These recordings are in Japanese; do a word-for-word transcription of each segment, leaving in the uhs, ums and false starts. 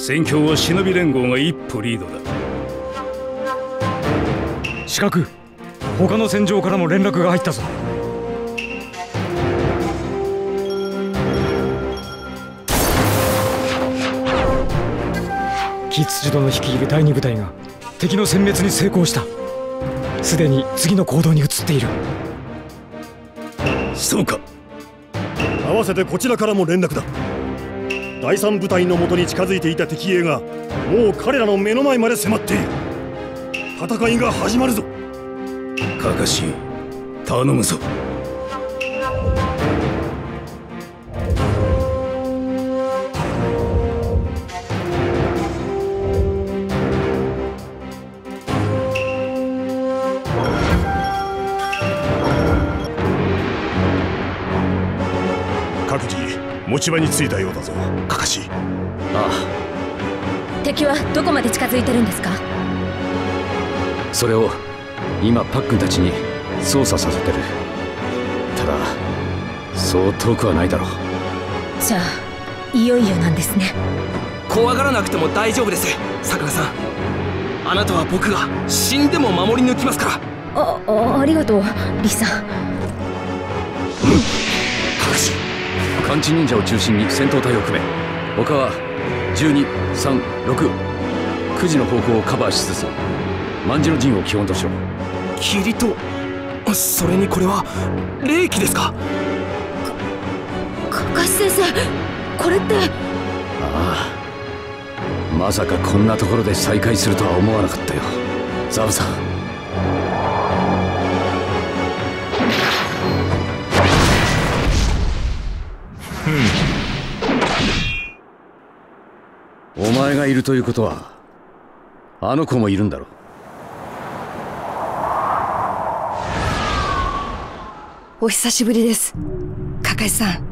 戦況は忍び連合が一歩リードだ。 四角、他の戦場からも連絡が入ったぞ。吉辻殿率いるだいに部隊が敵の殲滅に成功した。すでに次の行動に移っている。 そうか。 合わせてこちらからも連絡だ。だいさん部隊のもとに近づいていた敵兵がもう彼らの目の前まで迫っている。戦いが始まるぞ。 カカシ、頼むぞ。 各自持ち場に着いたようだぞ、カカシ。 ああ。 敵はどこまで近づいてるんですか？ それを今パックンたちに操作させてる。ただそう遠くはないだろう。 じゃあいよいよなんですね。 怖がらなくても大丈夫です、桜さん。あなたは僕が死んでも守り抜きますから。 あ、あ、ありがとうリサ。 カカシ、感知忍者を中心に戦闘隊を組め。他はじゅうに、さん、ろく、くじの方向をカバーしつつ万字の陣を基本としろ。 霧と、それにこれは霊気ですか？ かかし先生、これって。 ああ、まさかこんなところで再会するとは思わなかったよ、ザブさん。お前がいるということはあの子もいるんだろう。 お久しぶりです、カカシさん。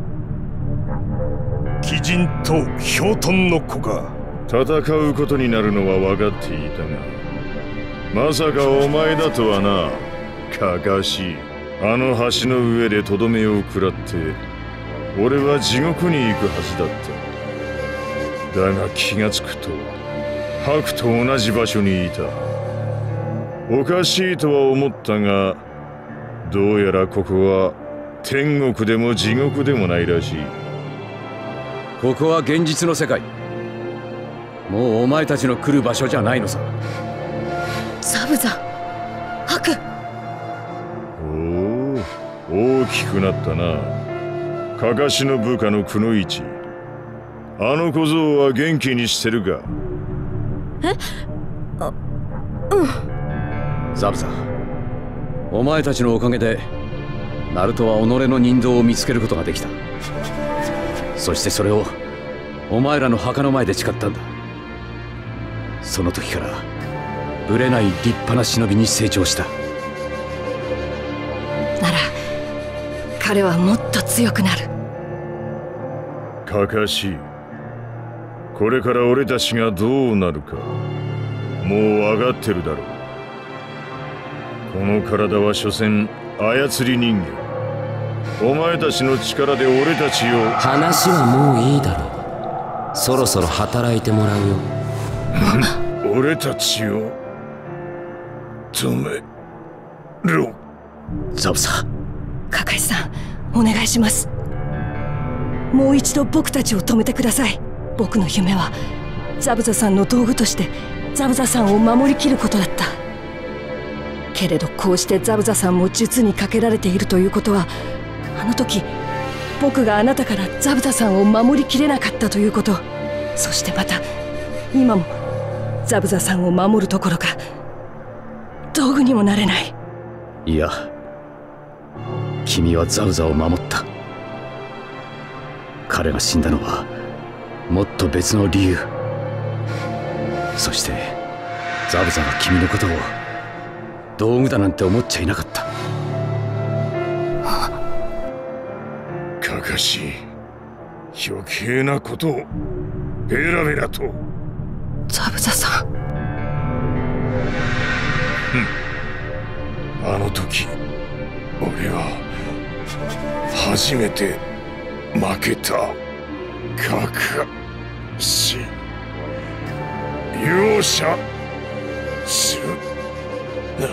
鬼人とヒョウトンの子か。 戦うことになるのは分かっていたが、まさかお前だとはな、カカシ。あの橋の上でとどめを食らって俺は地獄に行くはずだった。だが気がつくとハクと同じ場所にいた。おかしいとは思ったが、どうやらここは天国でも地獄でもないらしい。 ここは現実の世界。もうお前たちの来る場所じゃないのさ。 ザブザ、ハク。 おお、大きくなったな、カカシの部下のくのいち。あの小僧は元気にしてるか？ え？あ、うん。 ザブザ、お前たちのおかげでナルトは己の人道を見つけることができた。そしてそれをお前らの墓の前で誓ったんだ。その時からぶれない立派な忍びに成長した。 なら彼はもっと強くなる。 カカシ、これから俺たちがどうなるかもう分かってるだろう。この体は所詮操り人形。お前たちの力で俺たちを。 話はもういいだろう。そろそろ働いてもらうよ。 俺たちを止めろ。 ザブサ。 カカシさん、お願いします。もう一度僕たちを止めてください。僕の夢はザブザさんの道具としてザブザさんを守りきることだった。けれどこうしてザブザさんも術にかけられているということは、あの時僕があなたからザブザさんを守りきれなかったということ、そしてまた今もザブザさんを守るどころか道具にもなれない。 いや、君はザブザを守った。彼が死んだのはもっと別の理由。そしてザブザが君のことを道具だなんて思っちゃいなかった。 カカシ、余計なことをベラベラと。 ザブザさん。 あの時俺は初めて負けた。カカシ。 容赦するな。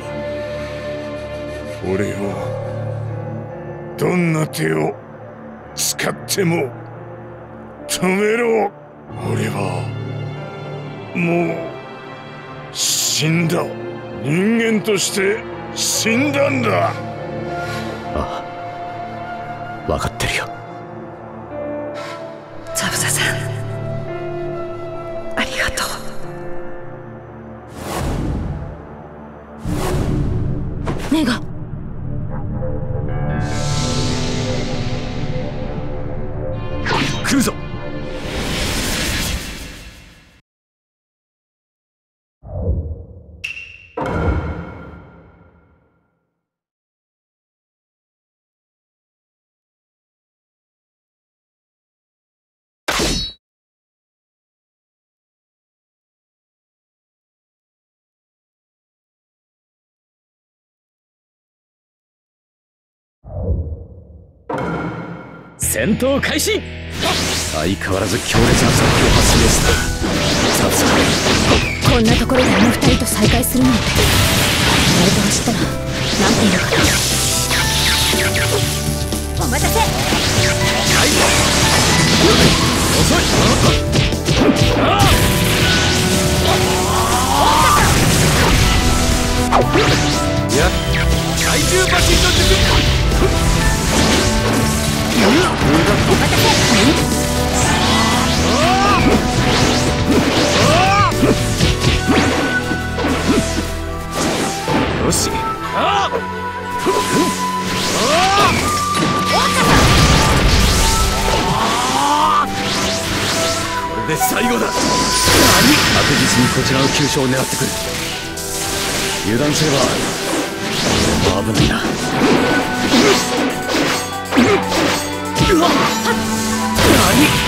俺をどんな手を使っても止めろ。俺はもう死んだ。人間として死んだんだ。 ああ、分かってるよ。 ザブザさん、ありがとう。 ネガ、 来るぞ。 戦闘開始。 相変わらず強烈な殺気を発生したザブザ。 こんなところであの二人と再会するなんて。誰と走ったらなんて言うのかな。お待たせ。 遅い。 いや、 怪獣馬神の術。 よし。 これで最後だ。 確実にこちらの急所を狙ってくる。油断すれば危ないな。 何？